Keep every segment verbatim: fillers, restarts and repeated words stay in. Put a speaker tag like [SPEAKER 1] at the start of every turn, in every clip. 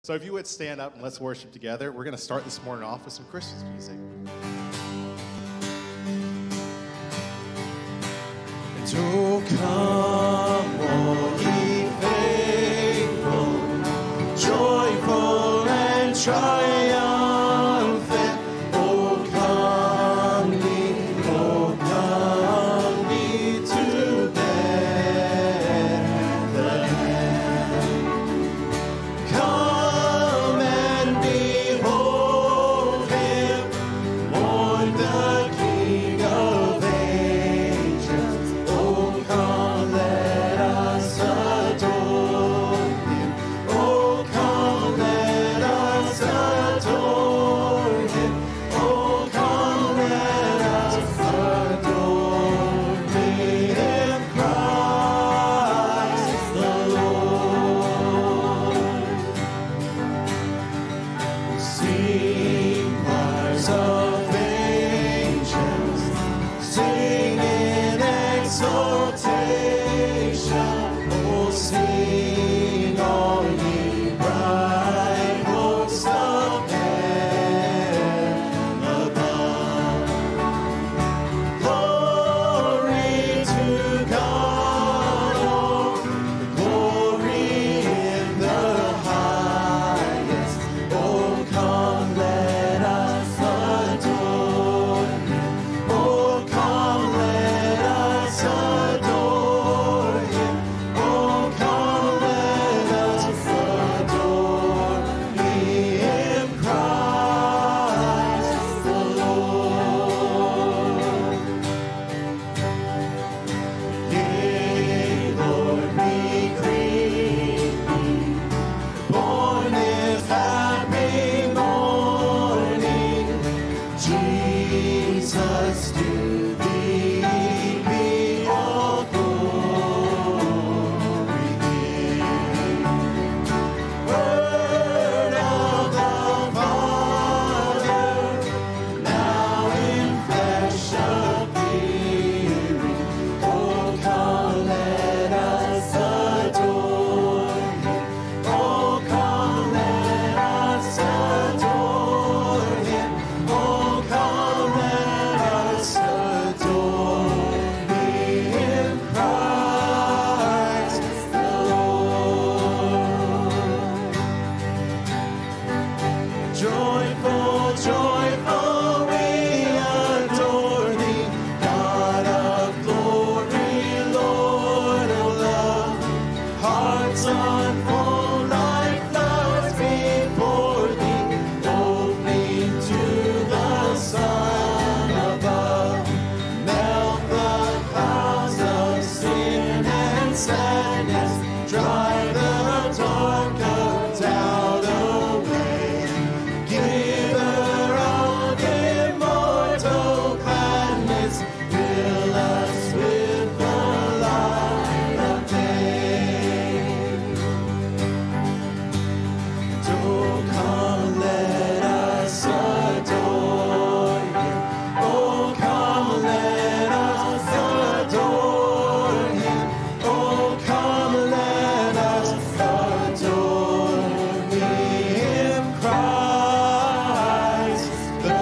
[SPEAKER 1] So if you would stand up and let's worship together. We're going to start this morning off with some Christmas music. And oh, come, all ye faithful, joyful and triumphant. Oh, come ye, oh, come ye to Bethlehem. Come and behold him, born the King of ages. Oh, come, let us adore him. Oh, come, let us adore him. Oh, come, let us adore him, Christ the Lord. Sing choirs of angels, sing in exaltation. Oh, sing all ye bright hosts of heaven above. Glory to God, oh, glory in the highest. Oh, come, let us adore him. Oh, come, let us adore him. Oh, come, let us adore him, Christ the Lord. Yea, Lord, we greet thee, born this happy morning. Jesus, to thee be all glory given. Word of the Father, now in flesh appearing. Oh, come, let us adore him. Oh, come, let us adore him. Oh, come, let us adore him, Christ the Lord. Joyful, joyful, we adore thee, God of glory, Lord of love. Hearts unfold like flowers before thee, opening to the sun above. Melt the clouds of sin and sadness, drive the dark of doubt away. Giver of immortal gladness, fill us with the light of day. And oh, come, let us adore him. Oh, come, let us adore him. Oh, come, let us adore him, Christ the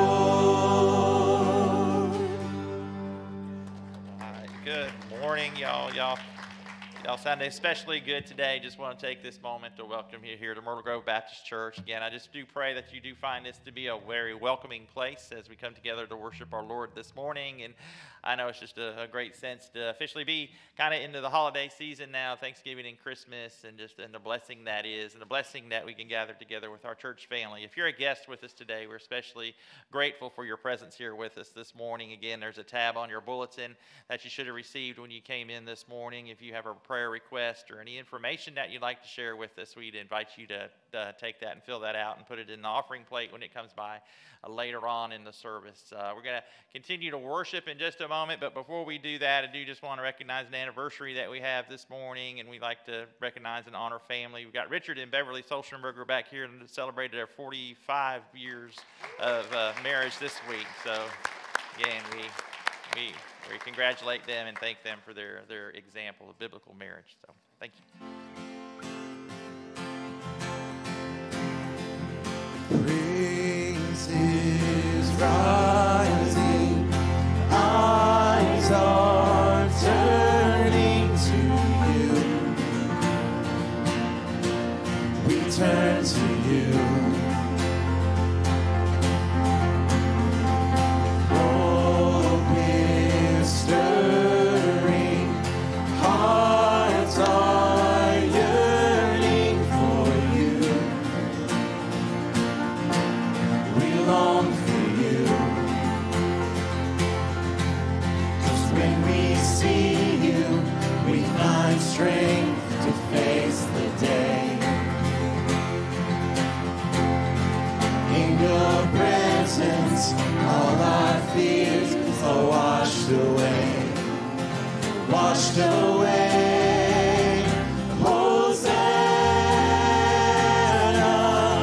[SPEAKER 1] Lord.
[SPEAKER 2] All right, good morning, y'all. Y'all, y'all sound especially good today. Just want to take this moment to welcome you here to Myrtle Grove Baptist Church. Again, I just do pray that you do find this to be a very welcoming place as we come together to worship our Lord this morning. And I know it's just a, a great sense to officially be kind of into the holiday season now, Thanksgiving and Christmas, and just and the blessing that is, and the blessing that we can gather together with our church family. If you're a guest with us today, we're especially grateful for your presence here with us this morning. Again, there's a tab on your bulletin that you should have received when you came in this morning. If you have a prayer request or any information that you'd like to share with us, we'd invite you to uh, take that and fill that out and put it in the offering plate when it comes by uh, later on in the service. Uh, we're going to continue to worship in just a moment, but before we do that, I do just want to recognize an anniversary that we have this morning, and we like to recognize and honor family. We've got Richard and Beverly Solschenberger back here and celebrated their forty-five years of uh, marriage this week. So again, we we we congratulate them and thank them for their their example of biblical marriage. So thank you.
[SPEAKER 3] Praises rising, eyes are turning to you. We turn to you. Hope is stirring, hearts are yearning for you. We long for you. 'Cause when we see you, we find strength to face the day. In your presence, all our fears are washed away, washed away. Hosanna,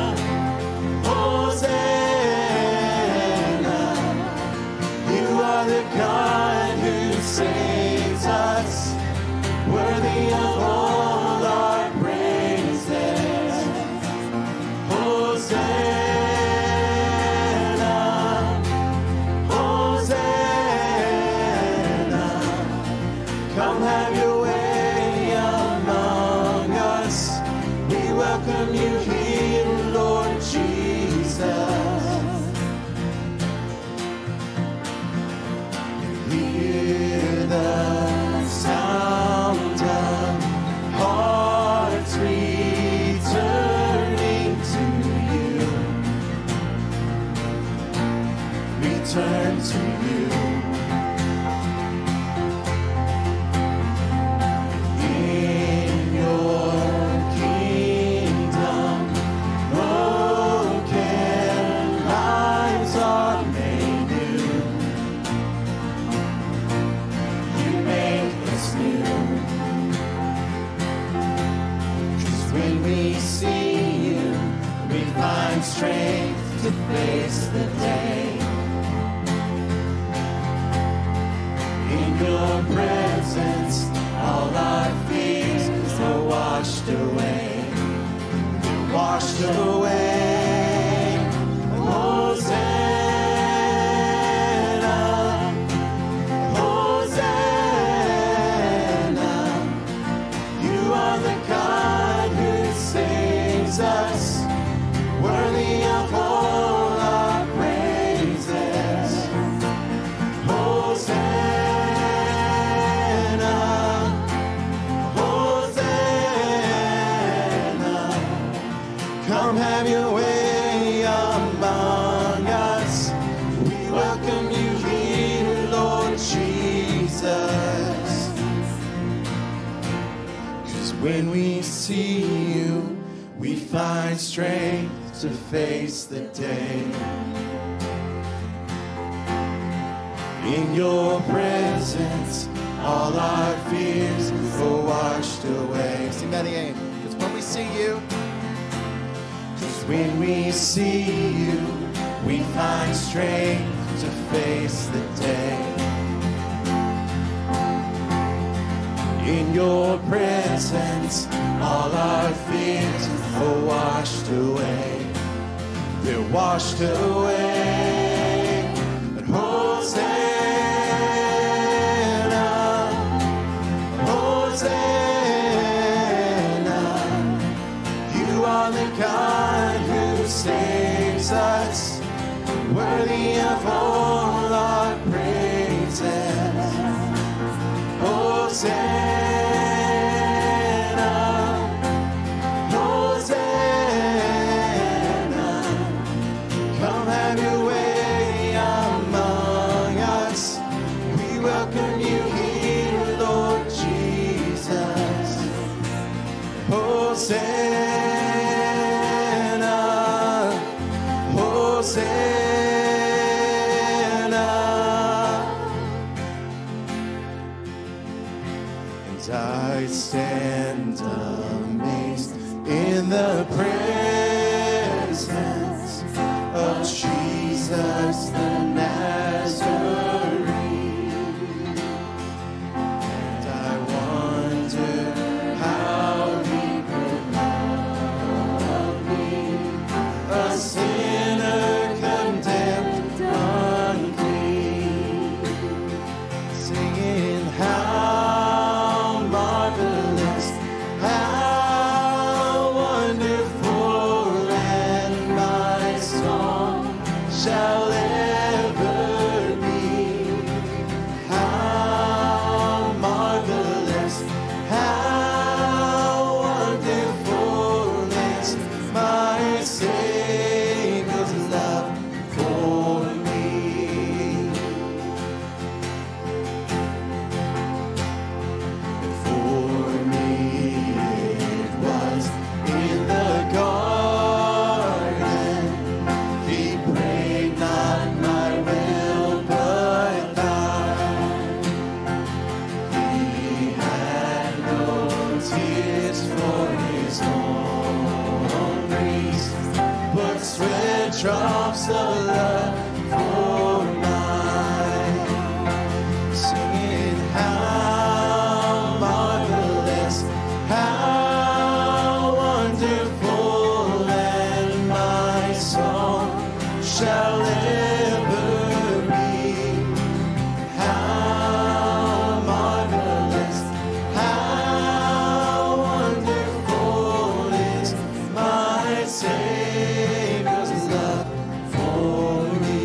[SPEAKER 3] Hosanna. You are the God who saves us, worthy of all our praises. Hosanna, Hosanna. Come have your way among us. We welcome you here, Lord Jesus. Hear the sound of hearts returning to you. Return to you. In your kingdom, broken lives are made new. You make us new. 'Cause when we see you, we find strength to face the day. In your presence, all our fears are washed away. They're washed away. Hosanna, Hosanna. You are the God who saves us, worthy of all our praises. Hosanna, Hosanna. Come have your way among us. We welcome you here, Lord Jesus. 'Cause when we see you, we find strength to face the day. In your presence, all our fears are washed away.
[SPEAKER 1] Sing that again. Because when we see you,
[SPEAKER 3] 'Cause when we see you, we find strength to face the day. In your presence, all our fears are washed away. They're washed away. And Hosanna, Hosanna. You are the God who saves us, worthy of all our praises. Hosanna, Hosanna. Come have your way among us. We welcome you here, Lord Jesus. Hosanna, Hosanna. And I stand amazed in the presence of Jesus the Nazarene. And I wonder how he could love me, a sinner. sweat drops of love for mine. Singing how marvelous, how wonderful, and my song shall ever be. How marvelous, how wonderful is my Savior's love for me.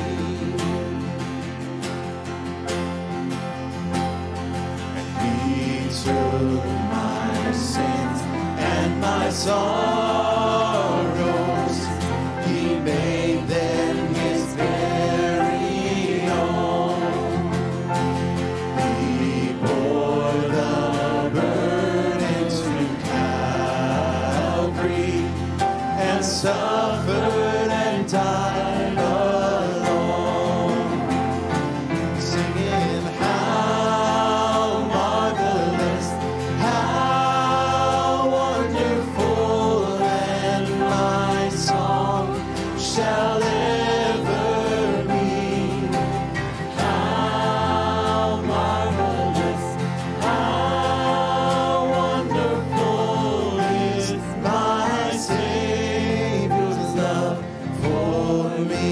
[SPEAKER 3] And He took my sins and my sorrows, He made them His very own. He bore the burden to Calvary and suffered and died alone. Singing how marvelous, how wonderful, and my song shall ever be. How marvelous, how wonderful is my Savior's love for me.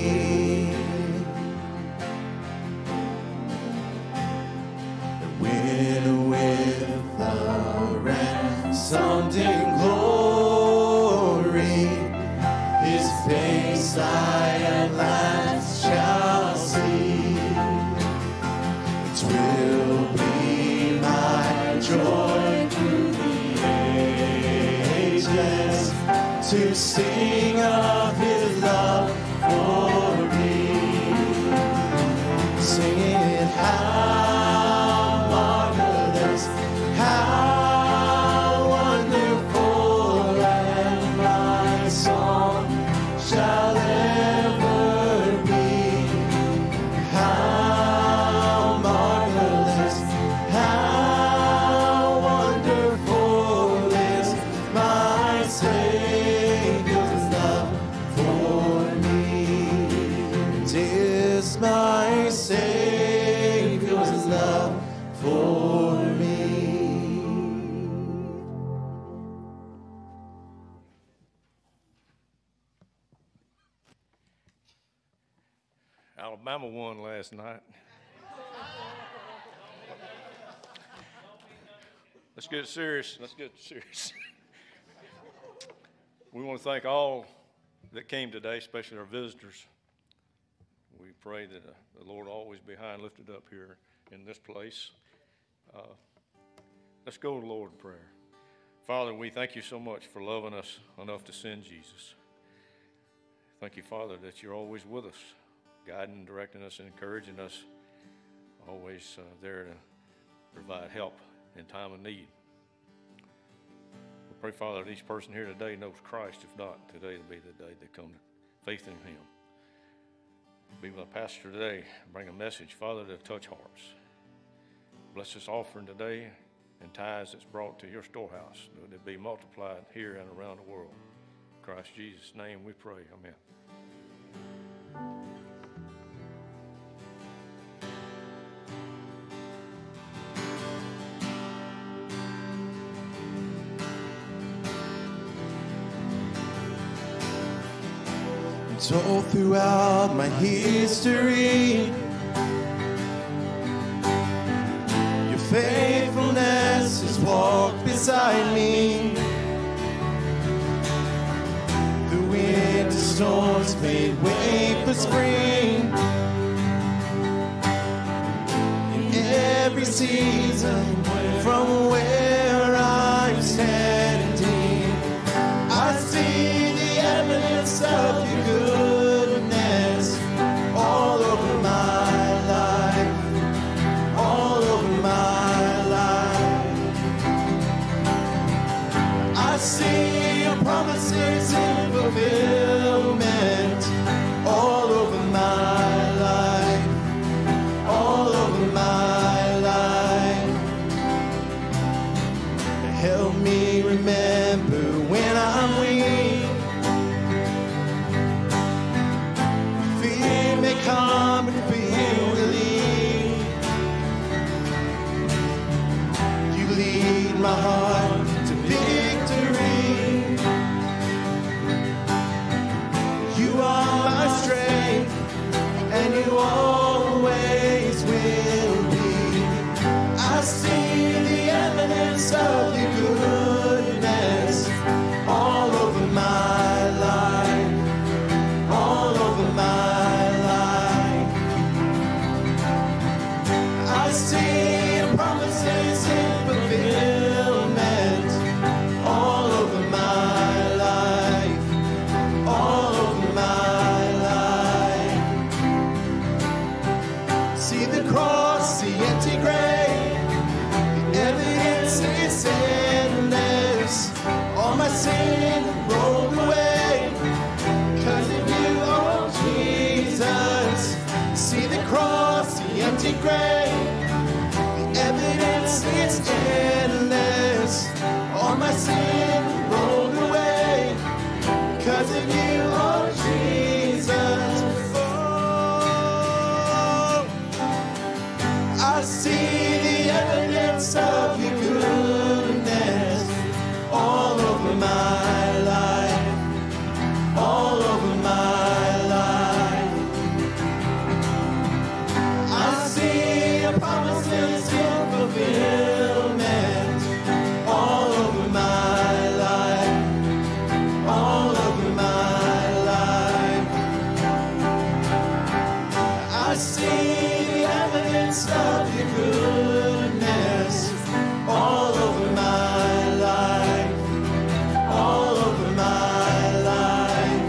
[SPEAKER 3] When with the ransomed in glory, His face I at last shall see. It will be my joy through the ages to sing of His love for me. Singing how marvelous, how wonderful, and my song shall ever be. How marvelous, how wonderful is my Savior's love for me. It is my Savior's love for me.
[SPEAKER 4] Alabama won last night. Let's get serious. Let's get serious. We want to thank all that came today, especially our visitors. We pray that uh, the Lord always be high and lifted up here in this place. Uh, let's go to the Lord in prayer. Father, we thank you so much for loving us enough to send Jesus. Thank you, Father, that you're always with us, guiding and directing us and encouraging us, always uh, there to provide help in time of need. We pray, Father, that each person here today knows Christ. If not, today will be the day they come to faith in Him. Be with our pastor today. Bring a message, Father, to touch hearts. Bless this offering today and tithes that's brought to your storehouse. Let it be multiplied here and around the world. In Christ Jesus' name we pray. Amen.
[SPEAKER 3] Told throughout my history, your faithfulness has walked beside me. The winter storms made way for spring. In every season, from where I'm standing, I see the evidence of your goodness all over my life, all over my life. I see your promises in fulfillment all over my life, all over my life. Help me remember when I'm weak, you always will be. I see the evidence of your goodness all over my life, all over my life. I see your promises in fulfillment all over my life, all over my life. See the cross, the empty grave, the evidence is endless. All my sin rolled away, 'cause of you, oh Jesus. See the cross, the empty grave, the evidence is endless. All my sin rolled away, 'cause of you, oh Jesus. Oh, I see the evidence of your goodness all over my life, all over my life. I see your promises in fulfillment all over my life, all over my life. I see the evidence of your goodness all over my life, all over my life.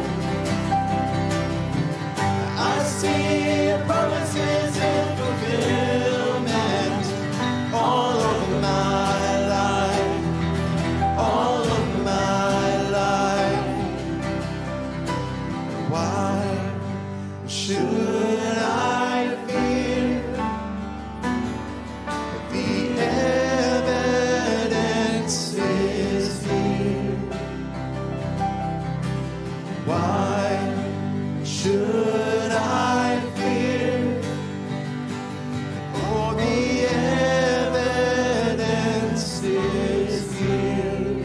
[SPEAKER 3] I see your promises in fulfillment all over my life, all over my life. Why should I fear? The evidence is here. Why should I fear? Oh, the evidence is here.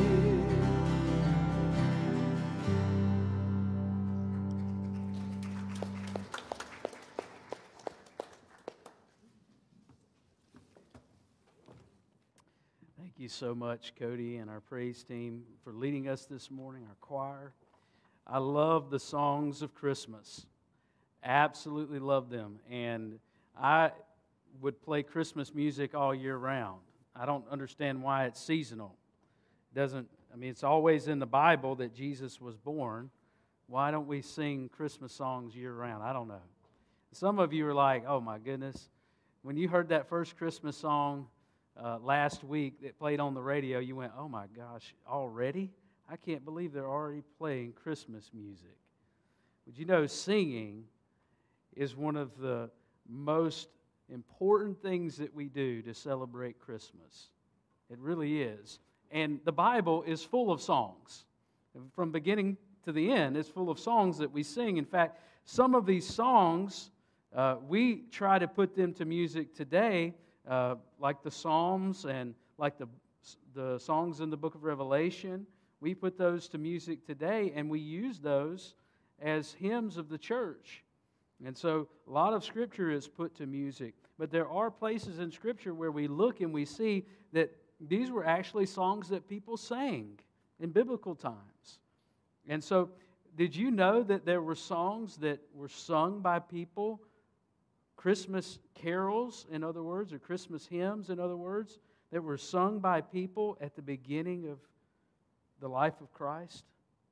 [SPEAKER 5] Thank you so much, Cody, and our praise team for leading us this morning, our choir. I love the songs of Christmas. Absolutely love them. And I would play Christmas music all year round. I don't understand why it's seasonal. It doesn't, I mean, it's always in the Bible that Jesus was born. Why don't we sing Christmas songs year round? I don't know. Some of you are like, oh my goodness. When you heard that first Christmas song uh, last week that played on the radio, you went, oh my gosh, already? I can't believe they're already playing Christmas music. But you know, singing is one of the most important things that we do to celebrate Christmas. It really is. And the Bible is full of songs. From beginning to the end, it's full of songs that we sing. In fact, some of these songs, uh, we try to put them to music today, uh, like the Psalms and like the, the songs in the book of Revelation. We put those to music today, and we use those as hymns of the church. And so a lot of Scripture is put to music. But there are places in Scripture where we look and we see that these were actually songs that people sang in biblical times. And so did you know that there were songs that were sung by people, Christmas carols, in other words, or Christmas hymns, in other words, that were sung by people at the beginning of the life of Christ?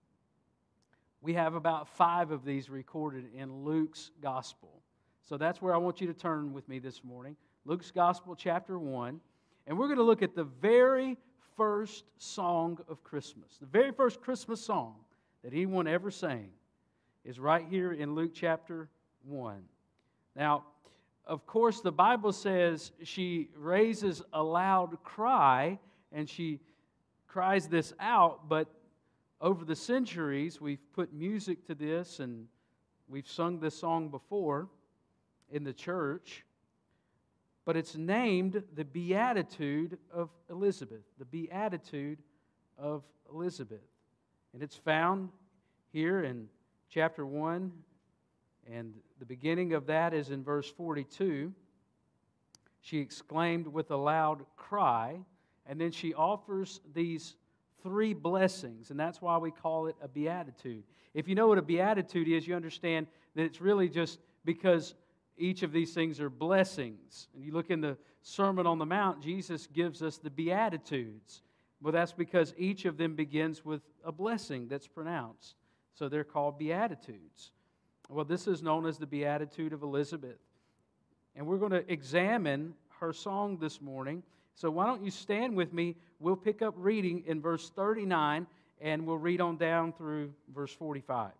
[SPEAKER 5] We have about five of these recorded in Luke's Gospel. So that's where I want you to turn with me this morning. Luke's Gospel, chapter one. And we're going to look at the very first song of Christmas. The very first Christmas song that anyone ever sang is right here in Luke chapter one. Now, of course, the Bible says she raises a loud cry, and she cries this out, but over the centuries, we've put music to this, and we've sung this song before in the church, but it's named the Beatitude of Elizabeth, the Beatitude of Elizabeth. And it's found here in chapter one And the beginning of that is in verse forty-two. She exclaimed with a loud cry, and then she offers these three blessings, and that's why we call it a beatitude. If you know what a beatitude is, you understand that it's really just because each of these things are blessings. And you look in the Sermon on the Mount, Jesus gives us the beatitudes. Well, that's because each of them begins with a blessing that's pronounced. So they're called beatitudes. Well, this is known as the Beatitude of Elizabeth. And we're going to examine her song this morning. So why don't you stand with me? We'll pick up reading in verse thirty-nine, and we'll read on down through verse forty-five.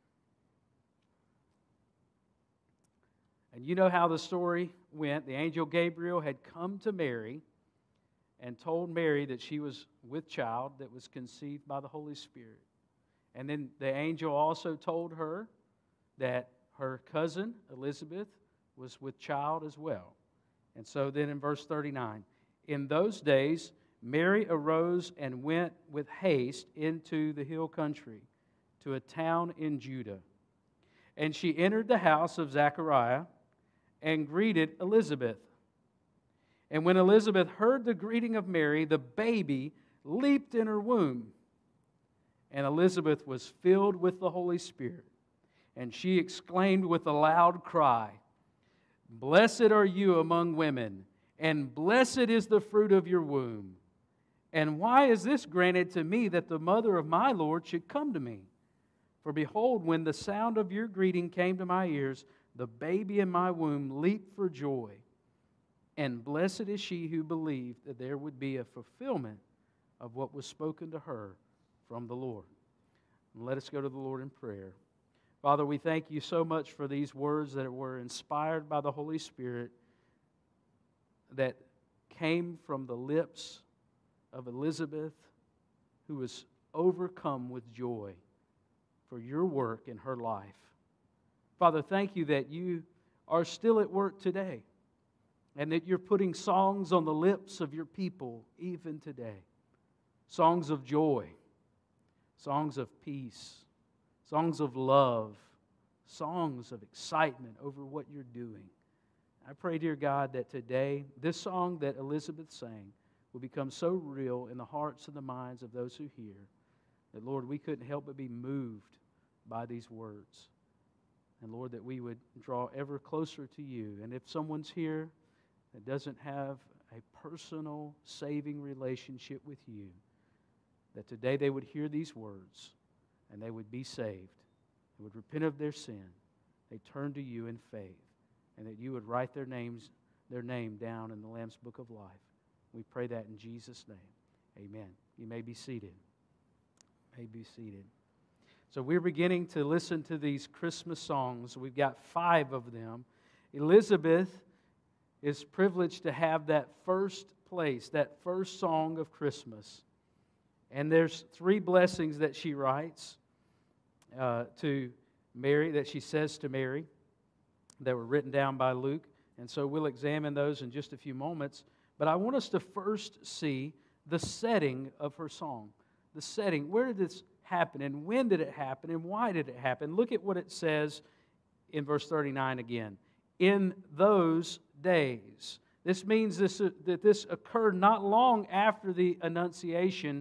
[SPEAKER 5] And you know how the story went. The angel Gabriel had come to Mary and told Mary that she was with child that was conceived by the Holy Spirit. And then the angel also told her that her cousin Elizabeth was with child as well. And so then in verse thirty-nine, in those days Mary arose and went with haste into the hill country to a town in Judah. And she entered the house of Zechariah and greeted Elizabeth. And when Elizabeth heard the greeting of Mary, the baby leaped in her womb. And Elizabeth was filled with the Holy Spirit. And she exclaimed with a loud cry, "Blessed are you among women, and blessed is the fruit of your womb. And why is this granted to me, that the mother of my Lord should come to me? For behold, when the sound of your greeting came to my ears, the baby in my womb leaped for joy. And blessed is she who believed that there would be a fulfillment of what was spoken to her from the Lord." And let us go to the Lord in prayer. Father, we thank you so much for these words that were inspired by the Holy Spirit, that came from the lips of Elizabeth, who was overcome with joy for your work in her life. Father, thank you that you are still at work today, and that you're putting songs on the lips of your people even today. Songs of joy, songs of peace, songs of love, songs of excitement over what you're doing. I pray, dear God, that today, this song that Elizabeth sang will become so real in the hearts and the minds of those who hear, that, Lord, we couldn't help but be moved by these words. And, Lord, that we would draw ever closer to you. And if someone's here that doesn't have a personal, saving relationship with you, that today they would hear these words and they would be saved. They would repent of their sin. They turn to you in faith. And that you would write their names, their name down in the Lamb's Book of Life. We pray that in Jesus' name. Amen. You may be seated. You may be seated. So we're beginning to listen to these Christmas songs. We've got five of them. Elizabeth is privileged to have that first place, that first song of Christmas. And there's three blessings that she writes uh, to Mary, that she says to Mary, that were written down by Luke. And so we'll examine those in just a few moments. But I want us to first see the setting of her song. The setting. Where did this happen, and when did it happen, and why did it happen? Look at what it says in verse thirty-nine again. In those days. This means this, uh, that this occurred not long after the annunciation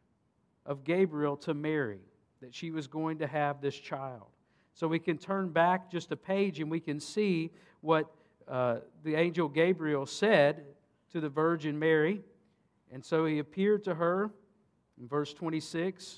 [SPEAKER 5] of Gabriel to Mary, that she was going to have this child. So we can turn back just a page and we can see what uh, the angel Gabriel said to the Virgin Mary. And so he appeared to her in verse twenty-six,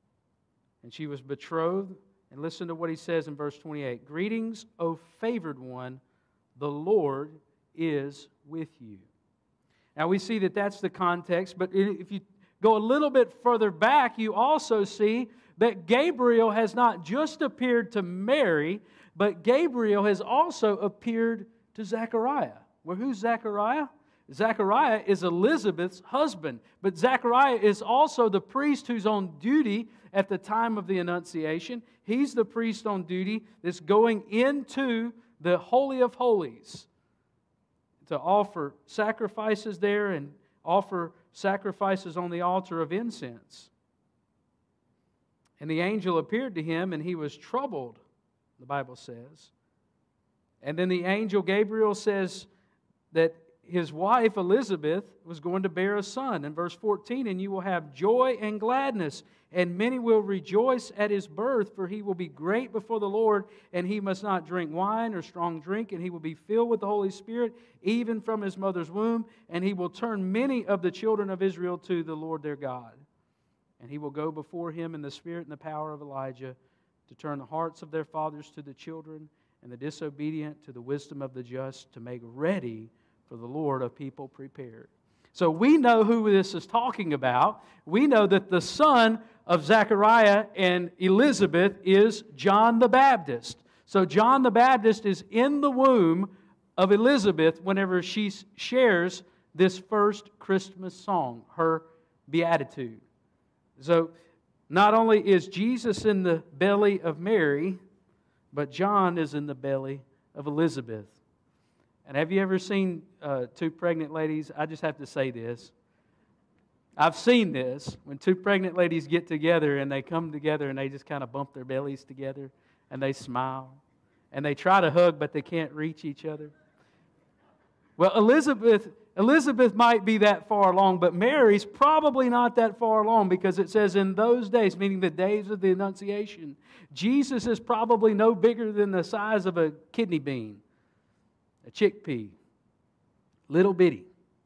[SPEAKER 5] and she was betrothed. And listen to what he says in verse twenty-eight. "Greetings, O favored one, the Lord is with you." Now we see that that's the context, but if you go a little bit further back, you also see that Gabriel has not just appeared to Mary, but Gabriel has also appeared to Zechariah. Well, who's Zechariah? Zechariah is Elizabeth's husband, but Zechariah is also the priest who's on duty at the time of the Annunciation. He's the priest on duty that's going into the Holy of Holies to offer sacrifices there and offer sacrifices on the altar of incense. And the angel appeared to him, and he was troubled, the Bible says, And then the angel Gabriel says that his wife Elizabeth was going to bear a son. In verse fourteen, and you will have joy and gladness, and many will rejoice at his birth, for he will be great before the Lord, and he must not drink wine or strong drink, and he will be filled with the Holy Spirit, even from his mother's womb, and he will turn many of the children of Israel to the Lord their God. And he will go before him in the spirit and the power of Elijah, to turn the hearts of their fathers to the children, and the disobedient to the wisdom of the just, to make ready for the Lord a people prepared. So we know who this is talking about. We know that the son of Zechariah and Elizabeth is John the Baptist. So John the Baptist is in the womb of Elizabeth whenever she shares this first Christmas song, her Beatitude. So not only is Jesus in the belly of Mary, but John is in the belly of Elizabeth. And have you ever seen uh, two pregnant ladies? I just have to say this. I've seen this when two pregnant ladies get together and they come together and they just kind of bump their bellies together and they smile. And they try to hug, but they can't reach each other. Well, Elizabeth, Elizabeth might be that far along, but Mary's probably not that far along, because it says in those days, meaning the days of the Annunciation, Jesus is probably no bigger than the size of a kidney bean, a chickpea, little bitty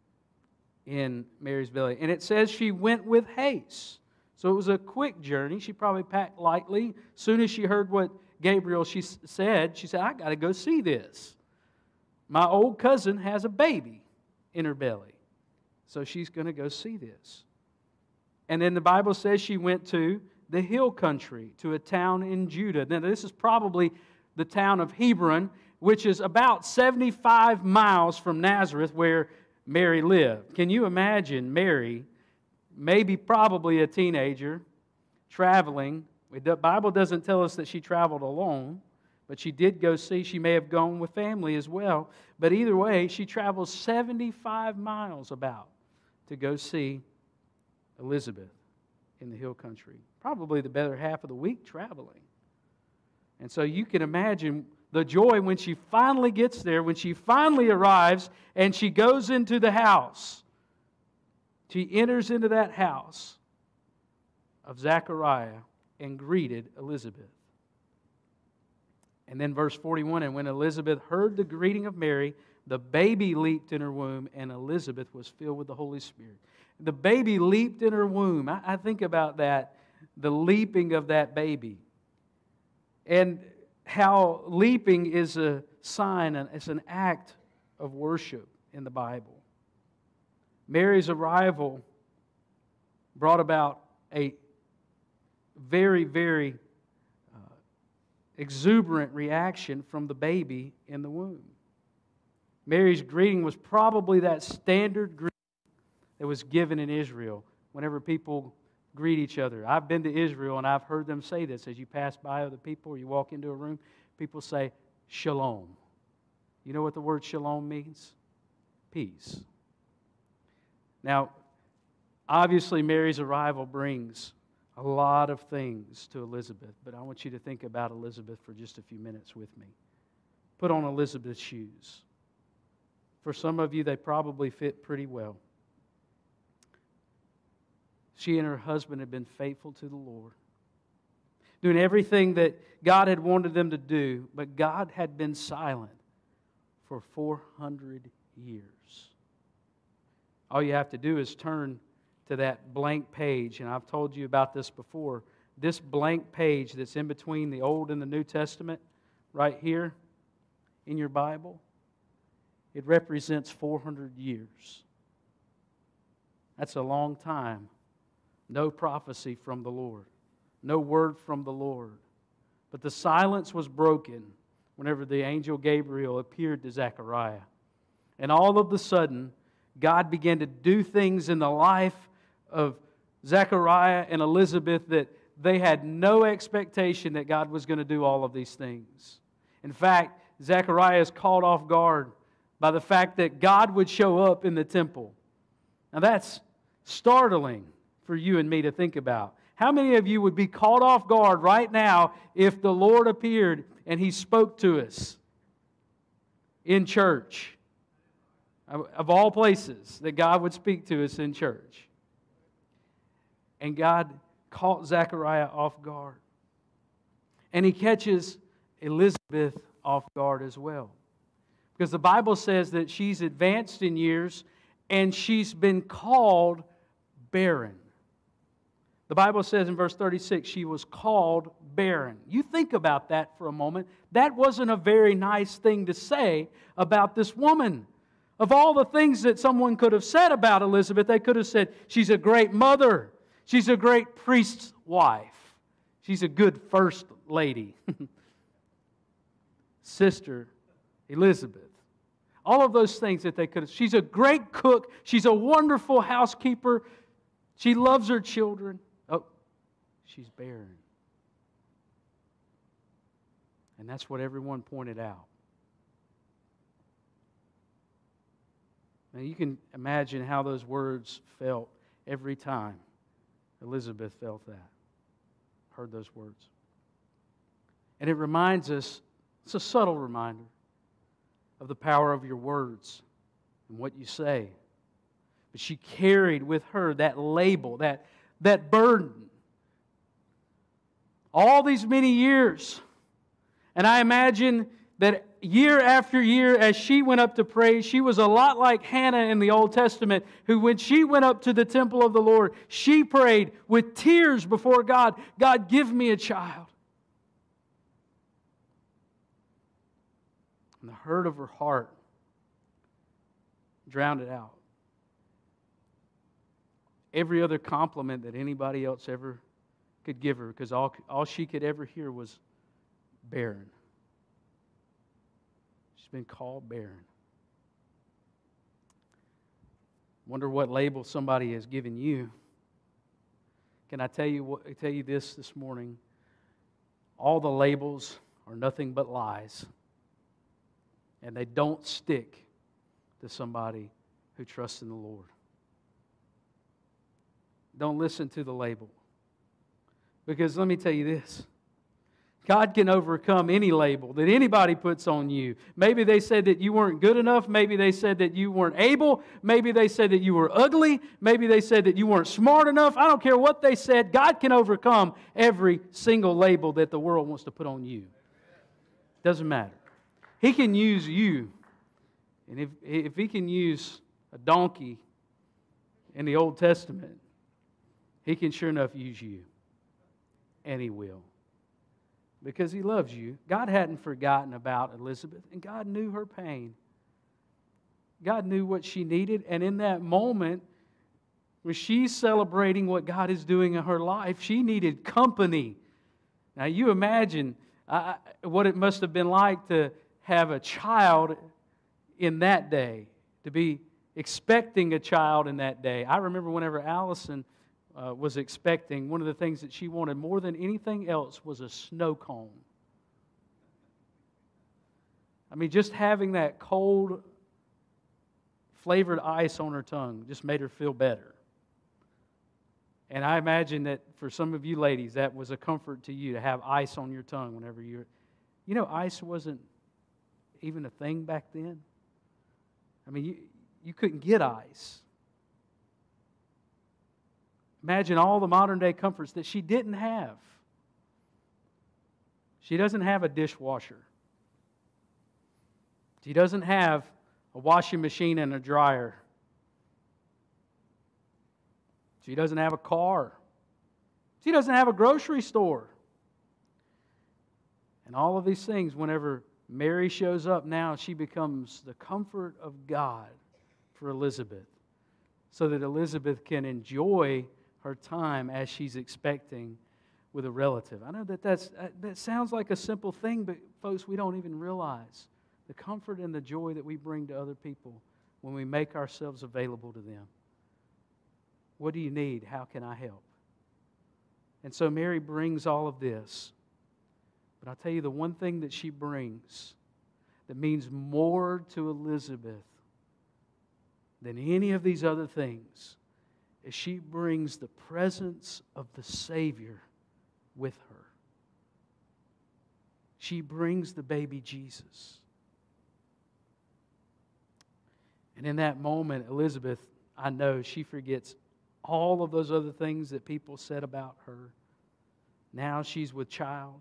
[SPEAKER 5] in Mary's belly. And it says she went with haste. So it was a quick journey. She probably packed lightly. As soon as she heard what Gabriel she said, she said, I got to go see this. My old cousin has a baby in her belly. So she's going to go see this. And then the Bible says she went to the hill country, to a town in Judah. Now this is probably the town of Hebron, which is about seventy-five miles from Nazareth, where Mary lived. Can you imagine Mary, maybe probably a teenager, traveling? The Bible doesn't tell us that she traveled alone, but she did go see. She may have gone with family as well. But either way, she travels seventy-five miles about to go see Elizabeth in the hill country. Probably the better half of the week traveling. And so you can imagine the joy when she finally gets there, when she finally arrives and she goes into the house. She enters into that house of Zechariah and greeted Elizabeth. And then verse forty-one, and when Elizabeth heard the greeting of Mary, the baby leaped in her womb, and Elizabeth was filled with the Holy Spirit. The baby leaped in her womb. I, I think about that, the leaping of that baby. And how leaping is a sign, and it's an act of worship in the Bible. Mary's arrival brought about a very, very uh, exuberant reaction from the baby in the womb. Mary's greeting was probably that standard greeting that was given in Israel whenever people greet each other. I've been to Israel and I've heard them say this. As you pass by other people or you walk into a room, people say, shalom. You know what the word shalom means? Peace. Now, obviously Mary's arrival brings a lot of things to Elizabeth, but I want you to think about Elizabeth for just a few minutes with me. Put on Elizabeth's shoes. For some of you, they probably fit pretty well. She and her husband had been faithful to the Lord, doing everything that God had wanted them to do, but God had been silent for four hundred years. All you have to do is turn to that blank page, and I've told you about this before. This blank page that's in between the Old and the New Testament, right here in your Bible, it represents four hundred years. That's a long time. No prophecy from the Lord. No word from the Lord. But the silence was broken whenever the angel Gabriel appeared to Zechariah. And all of a sudden, God began to do things in the life of Zechariah and Elizabeth that they had no expectation that God was going to do all of these things. In fact, Zechariah is caught off guard by the fact that God would show up in the temple. Now that's startling for you and me to think about. How many of you would be caught off guard right now if the Lord appeared and He spoke to us? in church. Of of all places that God would speak to us in church. And God caught Zechariah off guard. And He catches Elizabeth off guard as well. Because the Bible says that she's advanced in years and she's been called barren. The Bible says in verse thirty-six, she was called barren. You think about that for a moment. That wasn't a very nice thing to say about this woman. Of all the things that someone could have said about Elizabeth, they could have said, she's a great mother. She's a great priest's wife. She's a good first lady. Sister Elizabeth. All of those things that they could have. She's a great cook. She's a wonderful housekeeper. She loves her children. Oh, she's barren. And that's what everyone pointed out. Now you can imagine how those words felt every time Elizabeth felt that, heard those words. And it reminds us, it's a subtle reminder of the power of your words and what you say. But she carried with her that label, that, that burden, all these many years. And I imagine that year after year, as she went up to pray, she was a lot like Hannah in the Old Testament, who when she went up to the temple of the Lord, she prayed with tears before God, God, give me a child. And the hurt of her heart drowned it out. Every other compliment that anybody else ever could give her, because all, all she could ever hear was barren. She's been called barren. Wonder what label somebody has given you. Can I tell you what, tell you this this morning? All the labels are nothing but lies. And they don't stick to somebody who trusts in the Lord. Don't listen to the label. Because let me tell you this. God can overcome any label that anybody puts on you. Maybe they said that you weren't good enough. Maybe they said that you weren't able. Maybe they said that you were ugly. Maybe they said that you weren't smart enough. I don't care what they said. God can overcome every single label that the world wants to put on you. Doesn't matter. He can use you. And if, if He can use a donkey in the Old Testament, He can sure enough use you. And He will. Because He loves you. God hadn't forgotten about Elizabeth, and God knew her pain. God knew what she needed, and in that moment, when she's celebrating what God is doing in her life, she needed company. Now you imagine uh, what it must have been like to have a child in that day, to be expecting a child in that day. I remember whenever Allison Uh, was expecting, one of the things that she wanted more than anything else was a snow cone. I mean, just having that cold, flavored ice on her tongue just made her feel better. And I imagine that for some of you ladies, that was a comfort to you to have ice on your tongue whenever you're... You know, ice wasn't even a thing back then. I mean, you, you couldn't get ice. Imagine all the modern day comforts that she didn't have. She doesn't have a dishwasher. She doesn't have a washing machine and a dryer. She doesn't have a car. She doesn't have a grocery store. And all of these things, whenever Mary shows up now, she becomes the comfort of God for Elizabeth, so that Elizabeth can enjoy her time as she's expecting with a relative. I know that that's, that sounds like a simple thing, but folks, we don't even realize the comfort and the joy that we bring to other people when we make ourselves available to them. What do you need? How can I help? And so Mary brings all of this. But I'll tell you the one thing that she brings that means more to Elizabeth than any of these other things is she brings the presence of the Savior with her. She brings the baby Jesus. And in that moment, Elizabeth, I know she forgets all of those other things that people said about her. Now she's with child.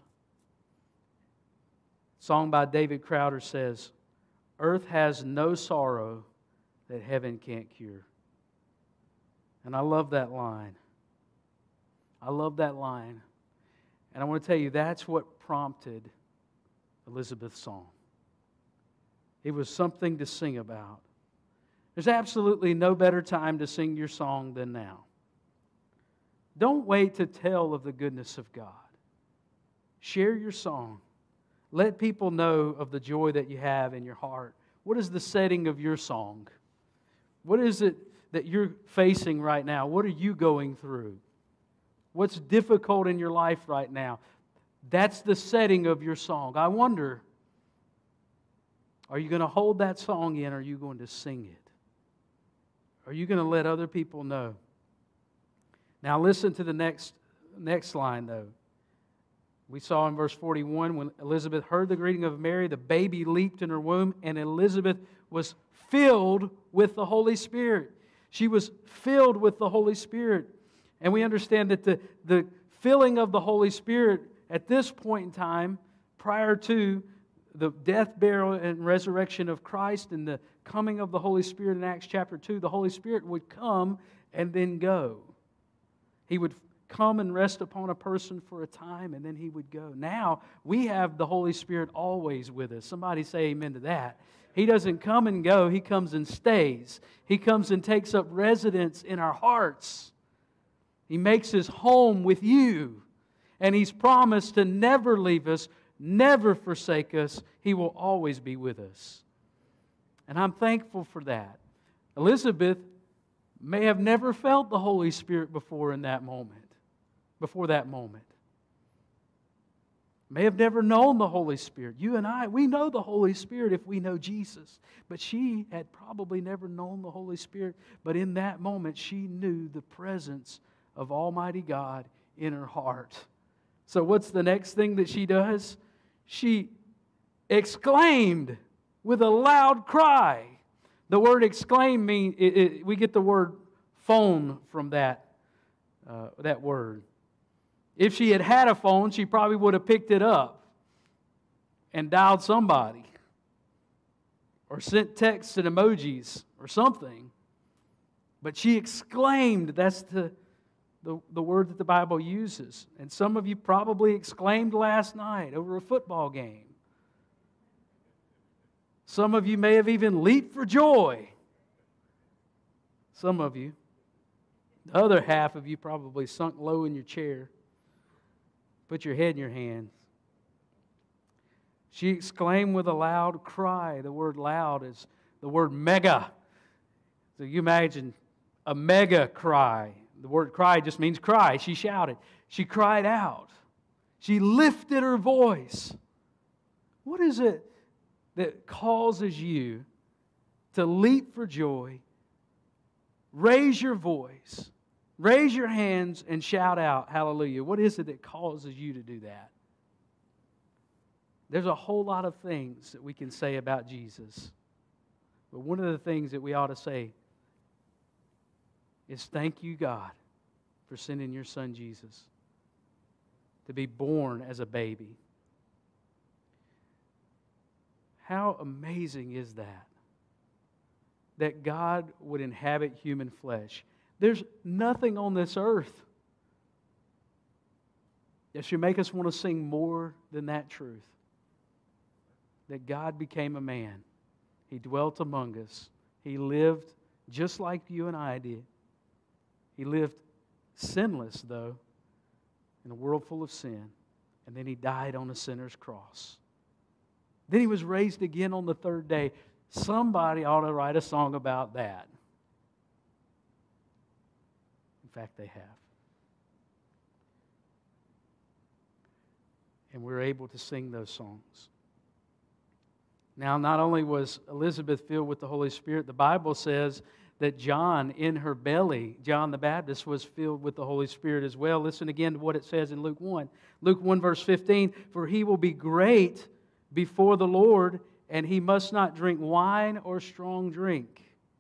[SPEAKER 5] Song by David Crowder says, "Earth has no sorrow that heaven can't cure." And I love that line. I love that line. And I want to tell you, that's what prompted Elizabeth's song. It was something to sing about. There's absolutely no better time to sing your song than now. Don't wait to tell of the goodness of God. Share your song. Let people know of the joy that you have in your heart. What is the setting of your song? What is it that you're facing right now? What are you going through? What's difficult in your life right now? That's the setting of your song. I wonder, are you going to hold that song in or are you going to sing it? Are you going to let other people know? Now listen to the next, next line though. We saw in verse forty-one, when Elizabeth heard the greeting of Mary, the baby leaped in her womb, and Elizabeth was filled with the Holy Spirit. She was filled with the Holy Spirit. And we understand that the, the filling of the Holy Spirit at this point in time, prior to the death, burial, and resurrection of Christ and the coming of the Holy Spirit in Acts chapter two, the Holy Spirit would come and then go. He would come and rest upon a person for a time, and then He would go. Now, we have the Holy Spirit always with us. Somebody say amen to that. He doesn't come and go. He comes and stays. He comes and takes up residence in our hearts. He makes His home with you. And He's promised to never leave us, never forsake us. He will always be with us. And I'm thankful for that. Elizabeth may have never felt the Holy Spirit before in that moment, before that moment. May have never known the Holy Spirit. You and I, we know the Holy Spirit if we know Jesus. But she had probably never known the Holy Spirit. But in that moment, she knew the presence of Almighty God in her heart. So what's the next thing that she does? She exclaimed with a loud cry. The word exclaim means, it, it, we get the word phone from that, uh, that word. If she had had a phone, she probably would have picked it up and dialed somebody or sent texts and emojis or something. But she exclaimed. That's the, the, the word that the Bible uses. And some of you probably exclaimed last night over a football game. Some of you may have even leaped for joy. Some of you. The other half of you probably sunk low in your chair. Put your head in your hands. She exclaimed with a loud cry. The word loud is the word mega. So you imagine a mega cry. The word cry just means cry. She shouted. She cried out. She lifted her voice. What is it that causes you to leap for joy, raise your voice, raise your hands, and shout out, hallelujah? What is it that causes you to do that? There's a whole lot of things that we can say about Jesus. But one of the things that we ought to say is thank you, God, for sending your Son Jesus to be born as a baby. How amazing is that? That God would inhabit human flesh. There's nothing on this earth that should make us want to sing more than that truth. That God became a man. He dwelt among us. He lived just like you and I did. He lived sinless, though, in a world full of sin. And then He died on a sinner's cross. Then He was raised again on the third day. Somebody ought to write a song about that. In fact, they have. And we're able to sing those songs. Now, not only was Elizabeth filled with the Holy Spirit, the Bible says that John, in her belly, John the Baptist, was filled with the Holy Spirit as well. Listen again to what it says in Luke one. Luke one, verse fifteen, "For he will be great before the Lord, and he must not drink wine or strong drink."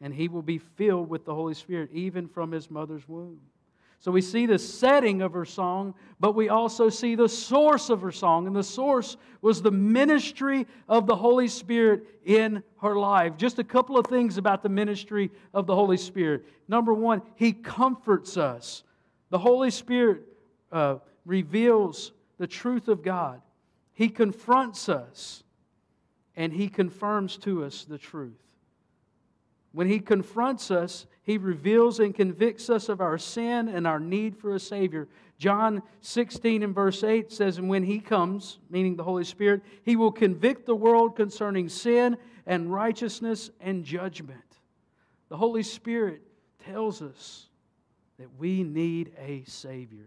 [SPEAKER 5] and he will be filled with the Holy Spirit, even from his mother's womb. So we see the setting of her song, but we also see the source of her song. And the source was the ministry of the Holy Spirit in her life. Just a couple of things about the ministry of the Holy Spirit. Number one, He comforts us. The Holy Spirit uh, reveals the truth of God. He confronts us, and He confirms to us the truth. When He confronts us, He reveals and convicts us of our sin and our need for a Savior. John sixteen and verse eight says, "And when He comes," meaning the Holy Spirit, "He will convict the world concerning sin and righteousness and judgment." The Holy Spirit tells us that we need a Savior.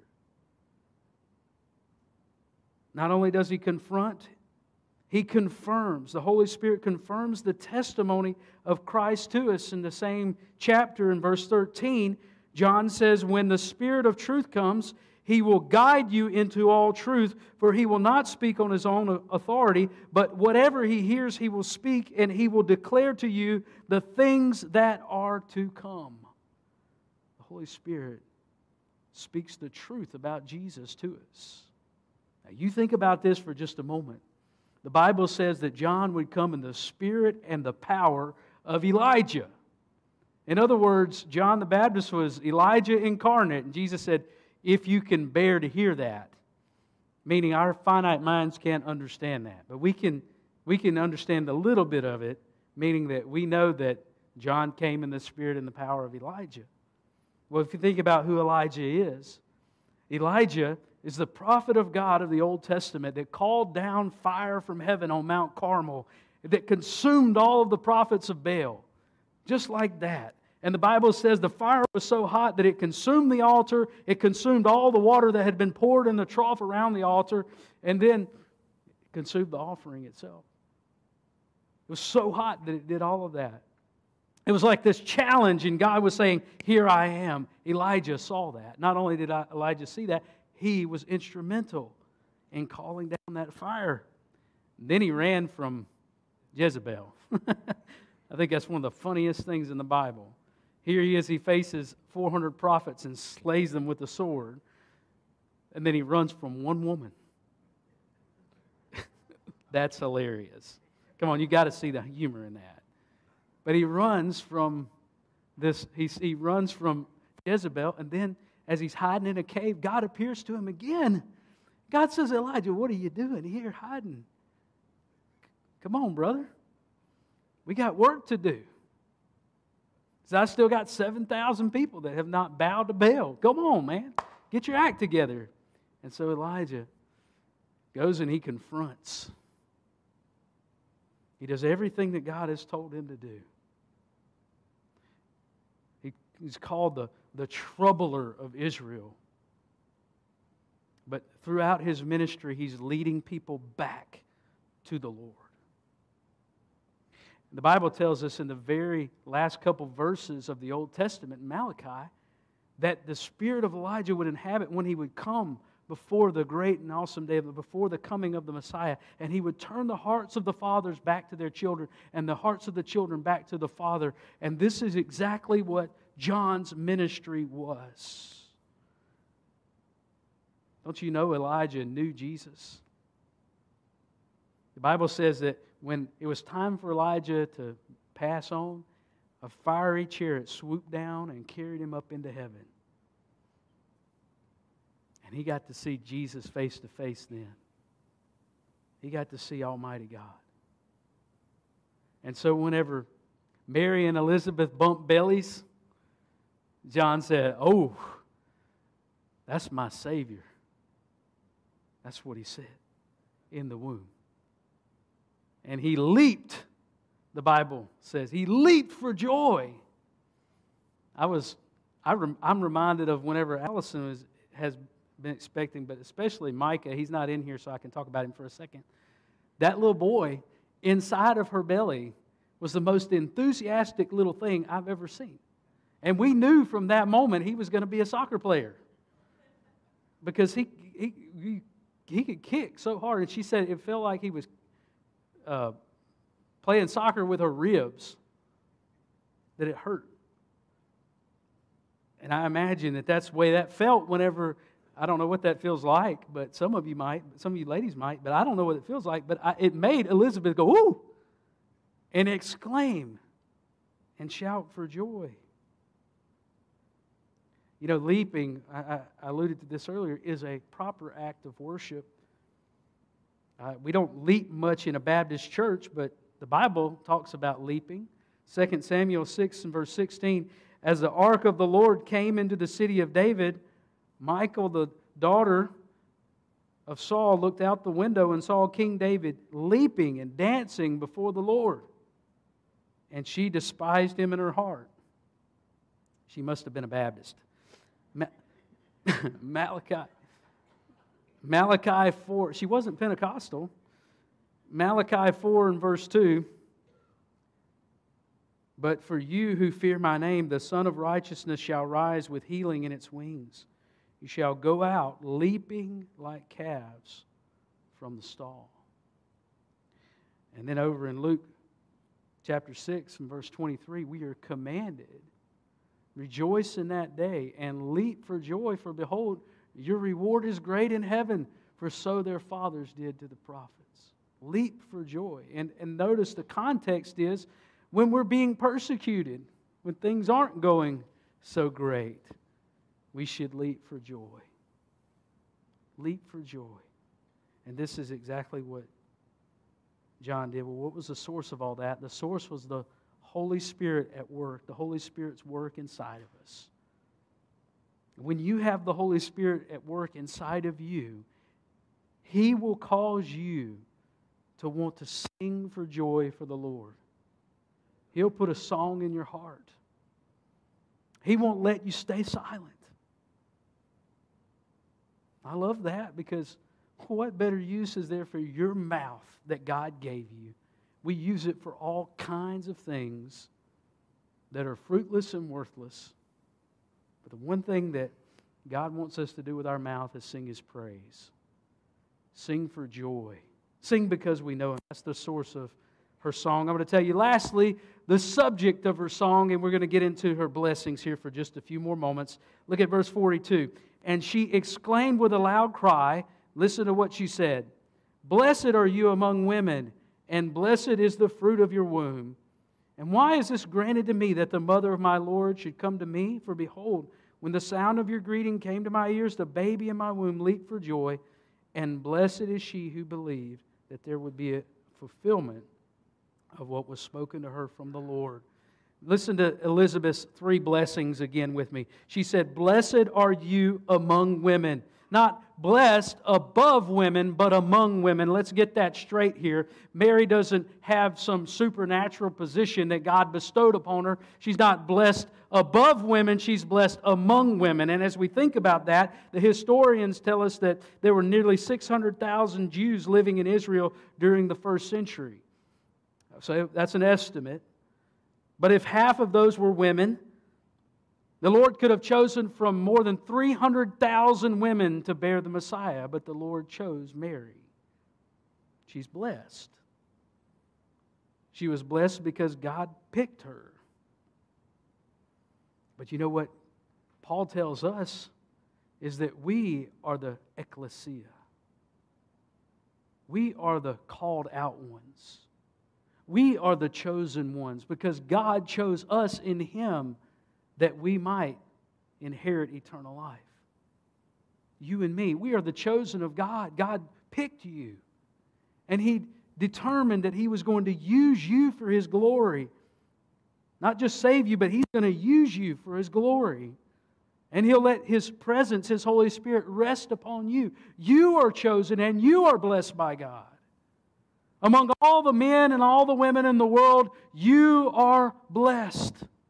[SPEAKER 5] Not only does He confront, He confirms. The Holy Spirit confirms the testimony of Christ to us. In the same chapter, in verse thirteen, John says, "When the Spirit of truth comes, He will guide you into all truth, for He will not speak on His own authority, but whatever He hears He will speak, and He will declare to you the things that are to come." The Holy Spirit speaks the truth about Jesus to us. Now, you think about this for just a moment. The Bible says that John would come in the spirit and the power of Elijah. In other words, John the Baptist was Elijah incarnate. And Jesus said, if you can bear to hear that, meaning our finite minds can't understand that. But we can, we can understand a little bit of it, meaning that we know that John came in the spirit and the power of Elijah. Well, if you think about who Elijah is, Elijah is the prophet of God of the Old Testament that called down fire from heaven on Mount Carmel that consumed all of the prophets of Baal. Just like that. And the Bible says the fire was so hot that it consumed the altar, it consumed all the water that had been poured in the trough around the altar, and then it consumed the offering itself. It was so hot that it did all of that. It was like this challenge, and God was saying, "Here I am." Elijah saw that. Not only did Elijah see that, he was instrumental in calling down that fire. Then he ran from Jezebel. I think that's one of the funniest things in the Bible. Here he is, he faces four hundred prophets and slays them with a sword. And then he runs from one woman. That's hilarious. Come on, you got to see the humor in that. But he runs from this, he, he runs from Jezebel, and then as he's hiding in a cave, God appears to him again. God says, "Elijah, what are you doing here hiding? Come on, brother. We got work to do. Because I still got seven thousand people that have not bowed to Baal. Come on, man. Get your act together." And so Elijah goes and he confronts. He does everything that God has told him to do. He, he's called the the troubler of Israel. But throughout his ministry, he's leading people back to the Lord. The Bible tells us in the very last couple verses of the Old Testament, in Malachi, that the spirit of Elijah would inhabit when he would come before the great and awesome day, before the coming of the Messiah, and he would turn the hearts of the fathers back to their children and the hearts of the children back to the Father. And this is exactly what John's ministry was. Don't you know Elijah knew Jesus? The Bible says that when it was time for Elijah to pass on, a fiery chariot swooped down and carried him up into heaven. And he got to see Jesus face to face then. He got to see Almighty God. And so whenever Mary and Elizabeth bumped bellies, John said, "Oh, that's my Savior." That's what he said in the womb. And he leaped, the Bible says. He leaped for joy. I was, I rem, I'm reminded of whenever Allison was, has been expecting, but especially Micah. He's not in here, so I can talk about him for a second. That little boy inside of her belly was the most enthusiastic little thing I've ever seen. And we knew from that moment he was going to be a soccer player. Because he, he, he, he could kick so hard. And she said it felt like he was uh, playing soccer with her ribs. that it hurt. And I imagine that that's the way that felt whenever, I don't know what that feels like, but some of you might, some of you ladies might, but I don't know what it feels like. But I, it made Elizabeth go, "Ooh!" and exclaim and shout for joy. You know, leaping, I, I, I alluded to this earlier, is a proper act of worship. Uh, we don't leap much in a Baptist church, but the Bible talks about leaping. Second Samuel six and verse sixteen, as the ark of the Lord came into the city of David, Michal, the daughter of Saul, looked out the window and saw King David leaping and dancing before the Lord. And she despised him in her heart. She must have been a Baptist. Ma- Malachi, Malachi four, she wasn't Pentecostal. Malachi four and verse two, but for you who fear my name, the Son of Righteousness shall rise with healing in its wings. You shall go out leaping like calves from the stall. And then over in Luke chapter six and verse twenty-three, we are commanded, rejoice in that day and leap for joy, for behold, your reward is great in heaven, for so their fathers did to the prophets. Leap for joy. And, and notice the context is when we're being persecuted, when things aren't going so great, we should leap for joy. Leap for joy. And this is exactly what John did. Well, what was the source of all that? The source was the Holy Spirit at work, the Holy Spirit's work inside of us. When you have the Holy Spirit at work inside of you, He will cause you to want to sing for joy for the Lord. He'll put a song in your heart. He won't let you stay silent. I love that because what better use is there for your mouth that God gave you? We use it for all kinds of things that are fruitless and worthless. But the one thing that God wants us to do with our mouth is sing His praise. Sing for joy. Sing because we know Him. That's the source of her song. I'm going to tell you lastly the subject of her song, and we're going to get into her blessings here for just a few more moments. Look at verse forty-two. And she exclaimed with a loud cry, listen to what she said, "Blessed are you among women, and blessed is the fruit of your womb. And why is this granted to me, that the mother of my Lord should come to me? For behold, when the sound of your greeting came to my ears, the baby in my womb leaped for joy. And blessed is she who believed that there would be a fulfillment of what was spoken to her from the Lord." Listen to Elizabeth's three blessings again with me. She said, "Blessed are you among women." Not blessed above women, but among women. Let's get that straight here. Mary doesn't have some supernatural position that God bestowed upon her. She's not blessed above women, she's blessed among women. And as we think about that, the historians tell us that there were nearly six hundred thousand Jews living in Israel during the first century. So that's an estimate. But if half of those were women, the Lord could have chosen from more than three hundred thousand women to bear the Messiah, but the Lord chose Mary. She's blessed. She was blessed because God picked her. But you know what Paul tells us is that we are the ecclesia. We are the called out ones. We are the chosen ones because God chose us in Him that we might inherit eternal life. You and me, we are the chosen of God. God picked you. And He determined that He was going to use you for His glory. Not just save you, but He's going to use you for His glory. And He'll let His presence, His Holy Spirit, rest upon you. You are chosen and you are blessed by God. Among all the men and all the women in the world, you are blessed.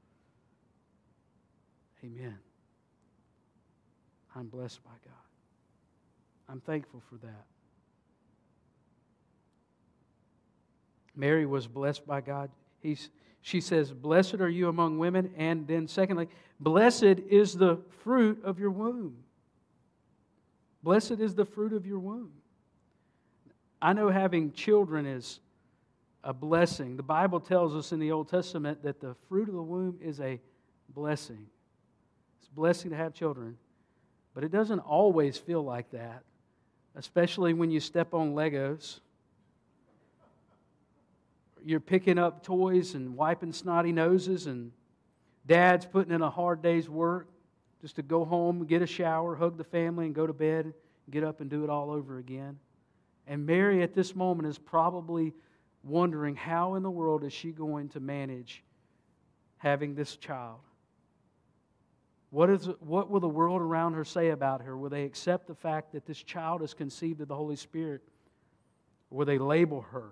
[SPEAKER 5] Amen. I'm blessed by God. I'm thankful for that. Mary was blessed by God. He's, she says, "Blessed are you among women." And then secondly, blessed is the fruit of your womb. Blessed is the fruit of your womb. I know having children is a blessing. The Bible tells us in the Old Testament that the fruit of the womb is a blessing. It's a blessing to have children. But it doesn't always feel like that, especially when you step on Legos. You're picking up toys and wiping snotty noses, and Dad's putting in a hard day's work just to go home, get a shower, hug the family, and go to bed, get up and do it all over again. And Mary at this moment is probably wondering, how in the world is she going to manage having this child? What is, what will the world around her say about her? Will they accept the fact that this child is conceived of the Holy Spirit? Or will they label her?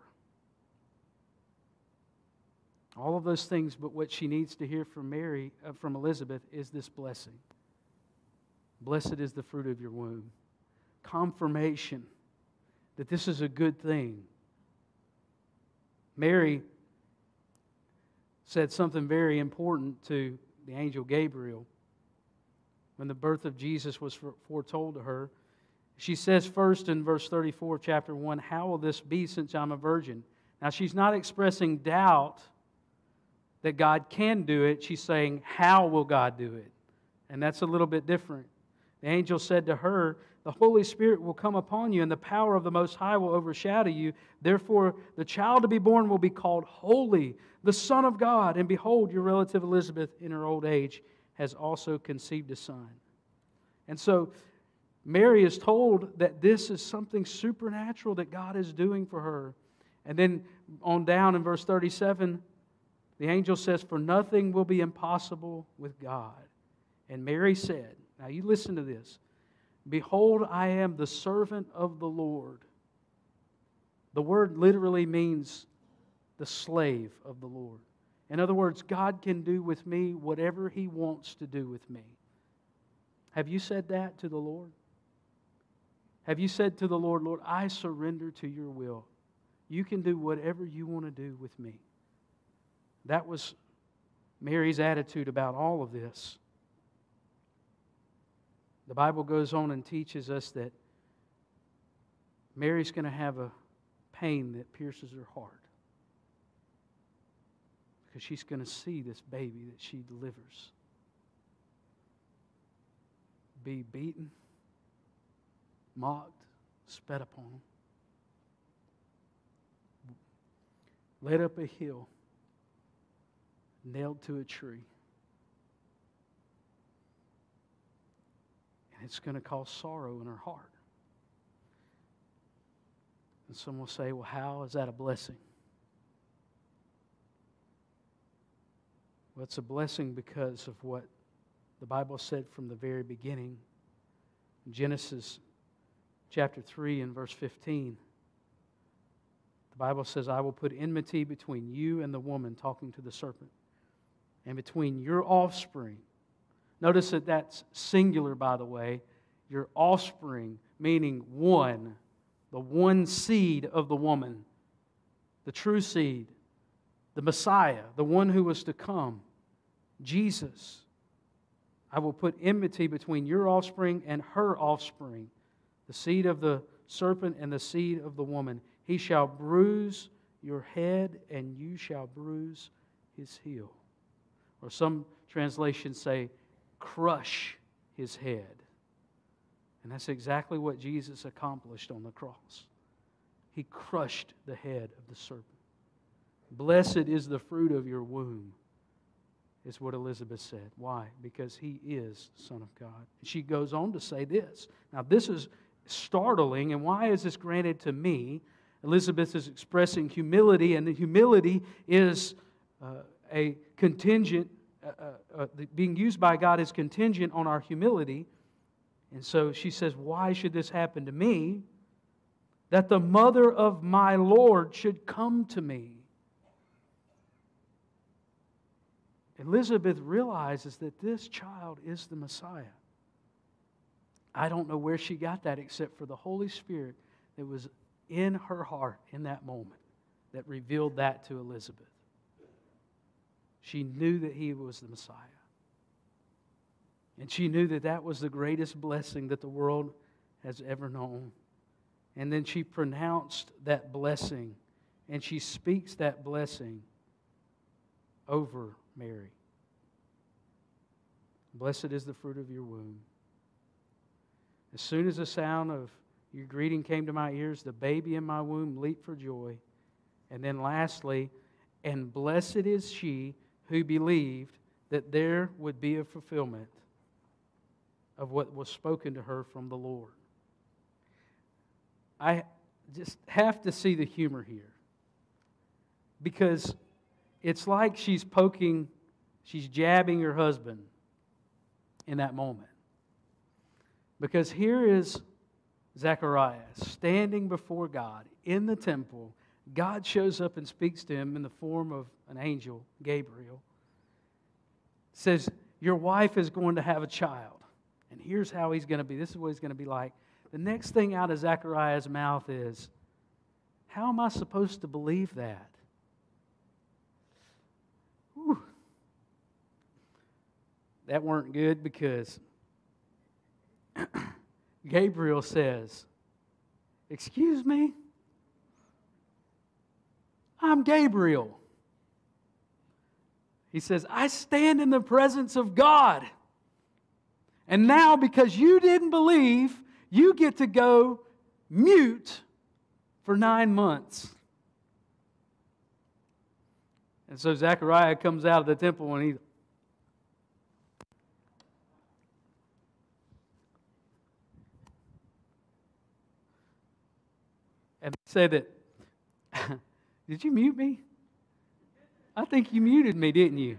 [SPEAKER 5] All of those things, but what she needs to hear from Mary, uh, from Elizabeth, is this blessing. Blessed is the fruit of your womb. Confirmation that this is a good thing. Mary said something very important to the angel Gabriel when the birth of Jesus was foretold to her. She says first in verse thirty-four of chapter one, how will this be since I'm a virgin? Now she's not expressing doubt that God can do it. She's saying, how will God do it? And that's a little bit different. The angel said to her, the Holy Spirit will come upon you, and the power of the Most High will overshadow you. Therefore, the child to be born will be called Holy, the Son of God. And behold, your relative Elizabeth, in her old age, has also conceived a son. And so, Mary is told that this is something supernatural that God is doing for her. And then on down in verse thirty-seven, the angel says, for nothing will be impossible with God. And Mary said, now you listen to this, behold, I am the servant of the Lord. The word literally means the slave of the Lord. In other words, God can do with me whatever He wants to do with me. Have you said that to the Lord? Have you said to the Lord, Lord, I surrender to your will. You can do whatever you want to do with me. That was Mary's attitude about all of this. The Bible goes on and teaches us that Mary's going to have a pain that pierces her heart, because she's going to see this baby that she delivers be beaten, mocked, spat upon, led up a hill, nailed to a tree. And it's going to cause sorrow in her heart. And some will say, well, how is that a blessing? Well, it's a blessing because of what the Bible said from the very beginning. In Genesis chapter three and verse fifteen, the Bible says, I will put enmity between you and the woman, talking to the serpent, and between your offspring. Notice that that's singular, by the way. Your offspring, meaning one, the one seed of the woman, the true seed, the Messiah, the one who was to come, Jesus. I will put enmity between your offspring and her offspring, the seed of the serpent and the seed of the woman. He shall bruise your head, and you shall bruise his heel. Or some translations say, crush his head. And that's exactly what Jesus accomplished on the cross. He crushed the head of the serpent. Blessed is the fruit of your womb, is what Elizabeth said. Why? Because he is the Son of God. She goes on to say this. Now, this is startling, and why is this granted to me? Elizabeth is expressing humility, and the humility is uh, a contingent, uh, uh, uh, being used by God is contingent on our humility. And so she says, why should this happen to me? That the mother of my Lord should come to me. Elizabeth realizes that this child is the Messiah. I don't know where she got that except for the Holy Spirit that was in her heart in that moment that revealed that to Elizabeth. She knew that he was the Messiah. And she knew that that was the greatest blessing that the world has ever known. And then she pronounced that blessing and she speaks that blessing over Mary. Blessed is the fruit of your womb. As soon as the sound of your greeting came to my ears, the baby in my womb leaped for joy. And then lastly, and blessed is she who believed that there would be a fulfillment of what was spoken to her from the Lord. I just have to see the humor here, because it's like she's poking, she's jabbing her husband in that moment. Because here is Zechariah standing before God in the temple. God shows up and speaks to him in the form of an angel, Gabriel. Says, your wife is going to have a child. And here's how he's going to be. This is what he's going to be like. The next thing out of Zechariah's mouth is, how am I supposed to believe that? Whew. That weren't good, because Gabriel says, excuse me? I'm Gabriel. He says, I stand in the presence of God. And now, because you didn't believe, you get to go mute for nine months. And so Zechariah comes out of the temple and he and said that, did you mute me? I think you muted me, didn't you?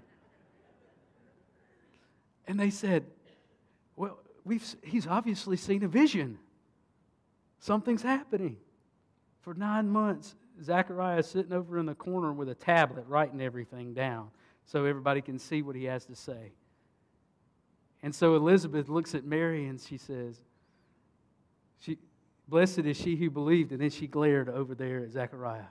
[SPEAKER 5] And they said, well, we've, he's obviously seen a vision. Something's happening. For nine months, Zechariah is sitting over in the corner with a tablet writing everything down so everybody can see what he has to say. And so Elizabeth looks at Mary and she says, "She, blessed is she who believed," and then she glared over there at Zechariah.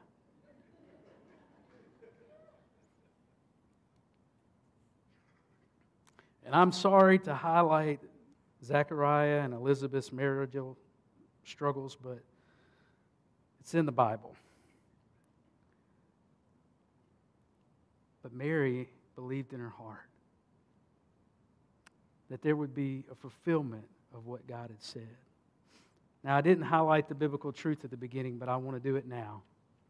[SPEAKER 5] And I'm sorry to highlight Zechariah and Elizabeth's marital struggles, but it's in the Bible. But Mary believed in her heart that there would be a fulfillment of what God had said. Now, I didn't highlight the biblical truth at the beginning, but I want to do it now.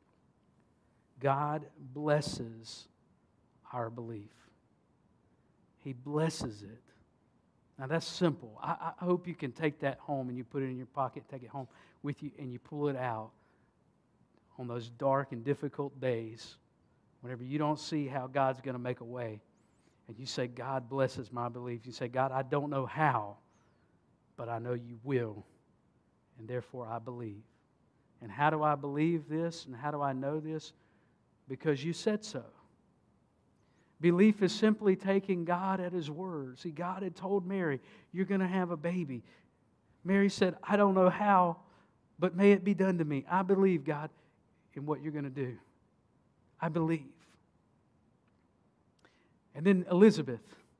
[SPEAKER 5] God blesses our belief. He blesses it. Now, that's simple. I, I hope you can take that home and you put it in your pocket, take it home with you, and you pull it out on those dark and difficult days, whenever you don't see how God's going to make a way, and you say, God blesses my belief. You say, God, I don't know how, but I know you will, and therefore I believe. And how do I believe this, and how do I know this? Because you said so. Belief is simply taking God at His word. See, God had told Mary, you're going to have a baby. Mary said, I don't know how, but may it be done to me. I believe, God, in what you're going to do. I believe. And then Elizabeth,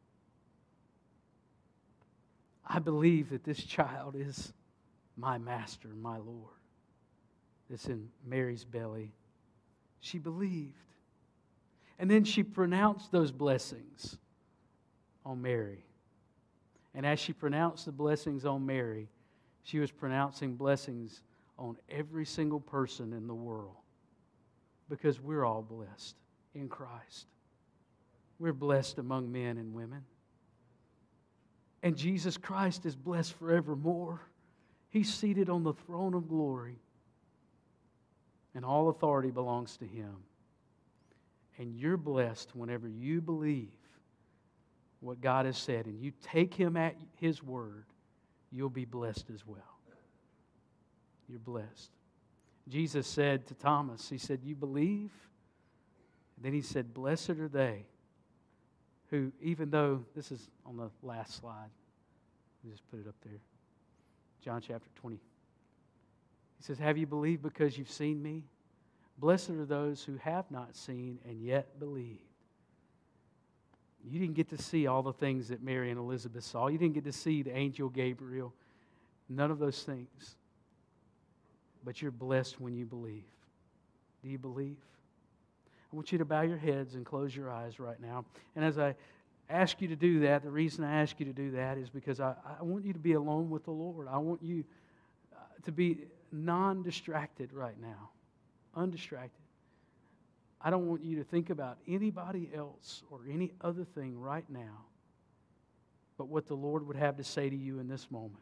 [SPEAKER 5] I believe that this child is my master, my Lord. That's in Mary's belly. She believed. And then she pronounced those blessings on Mary. And as she pronounced the blessings on Mary, she was pronouncing blessings on every single person in the world. Because we're all blessed in Christ. We're blessed among men and women. And Jesus Christ is blessed forevermore. He's seated on the throne of glory. And all authority belongs to Him. And you're blessed whenever you believe what God has said and you take Him at His word, you'll be blessed as well. You're blessed. Jesus said to Thomas, He said, you believe? And then He said, blessed are they who, even though, this is on the last slide. Let me just put it up there. John chapter twenty. He says, have you believed because you've seen me? Blessed are those who have not seen and yet believed. You didn't get to see all the things that Mary and Elizabeth saw. You didn't get to see the angel Gabriel. None of those things. But you're blessed when you believe. Do you believe? I want you to bow your heads and close your eyes right now. And as I ask you to do that, the reason I ask you to do that is because I, I want you to be alone with the Lord. I want you uh, to be non-distracted right now, undistracted. I don't want you to think about anybody else or any other thing right now but what the Lord would have to say to you in this moment.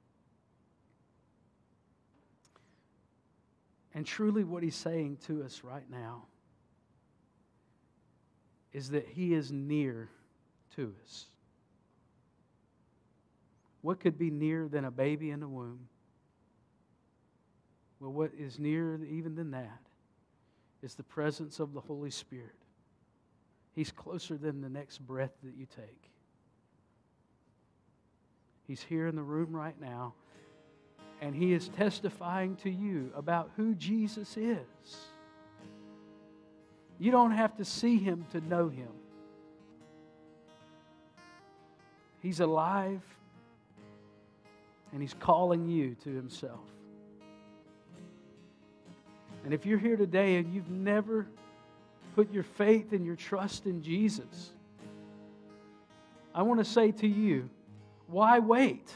[SPEAKER 5] And truly what He's saying to us right now is that He is near to us. What could be nearer than a baby in the womb? Well, what is nearer even than that is the presence of the Holy Spirit. He's closer than the next breath that you take. He's here in the room right now, and He is testifying to you about who Jesus is. You don't have to see Him to know Him. He's alive, and He's calling you to Himself. And if you're here today and you've never put your faith and your trust in Jesus, I want to say to you, why wait?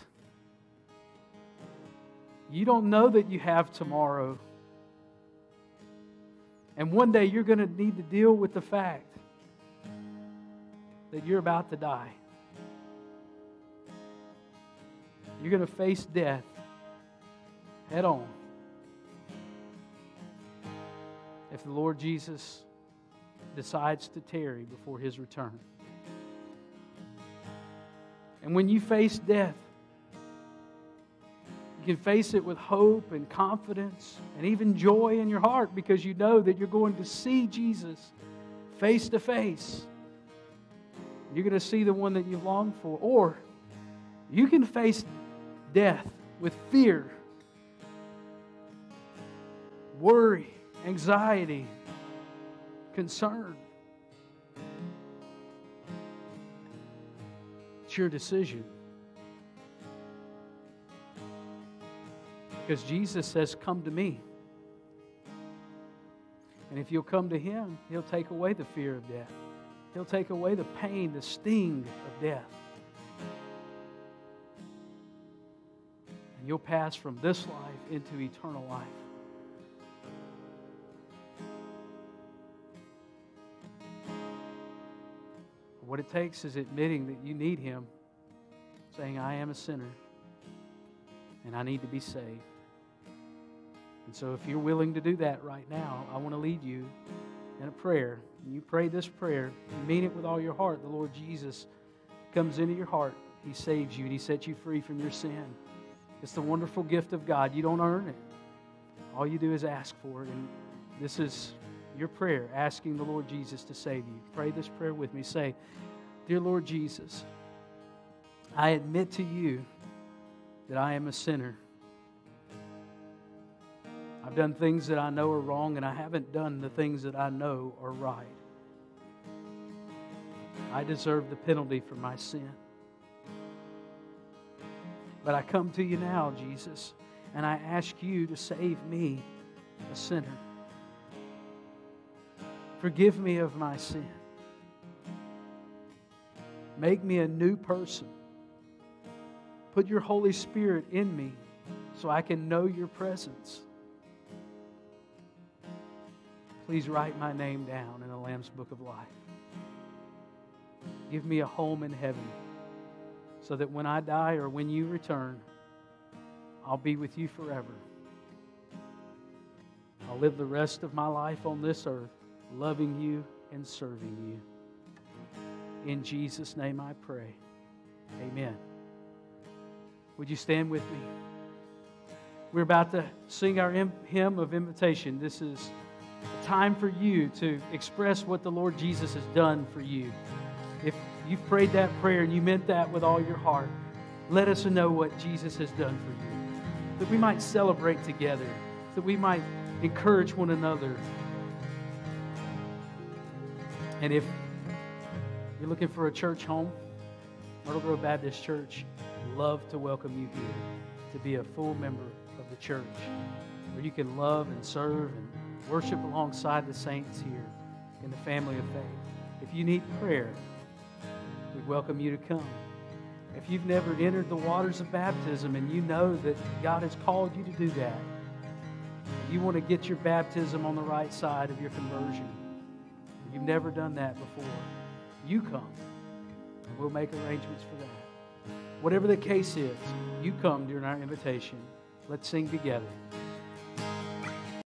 [SPEAKER 5] You don't know that you have tomorrow. And one day you're going to need to deal with the fact that you're about to die. You're going to face death head on. If the Lord Jesus decides to tarry before His return. And when you face death, you can face it with hope and confidence and even joy in your heart because you know that you're going to see Jesus face to face. You're going to see the one that you've longed for. Or you can face death with fear, worry, anxiety, concern. It's your decision. Because Jesus says, come to me. And if you'll come to Him, He'll take away the fear of death. He'll take away the pain, the sting of death. And you'll pass from this life into eternal life. What it takes is admitting that you need Him, saying, I am a sinner, and I need to be saved. And so if you're willing to do that right now, I want to lead you in a prayer. And you pray this prayer, you mean it with all your heart. The Lord Jesus comes into your heart. He saves you, and He sets you free from your sin. It's the wonderful gift of God. You don't earn it. All you do is ask for it. And this is your prayer, asking the Lord Jesus to save you. Pray this prayer with me. Say, Dear Lord Jesus, I admit to you that I am a sinner. I've done things that I know are wrong, and I haven't done the things that I know are right. I deserve the penalty for my sin. But I come to you now, Jesus, and I ask you to save me, a sinner. Forgive me of my sin. Make me a new person. Put your Holy Spirit in me so I can know your presence. Please write my name down in the Lamb's Book of Life. Give me a home in heaven so that when I die or when you return, I'll be with you forever. I'll live the rest of my life on this earth loving you and serving you. In Jesus' name I pray. Amen. Would you stand with me? We're about to sing our hymn of invitation. This is a time for you to express what the Lord Jesus has done for you. If you've prayed that prayer and you meant that with all your heart, let us know what Jesus has done for you. That we might celebrate together. That we might encourage one another. And if you're looking for a church home, Myrtle Grove Baptist Church would love to welcome you here to be a full member of the church, where you can love and serve and worship alongside the saints here in the family of faith. If you need prayer, we welcome you to come. If you've never entered the waters of baptism and you know that God has called you to do that, you want to get your baptism on the right side of your conversion, you've never done that before, you come. And we'll make arrangements for that. Whatever the case is, you come during our invitation. Let's sing together.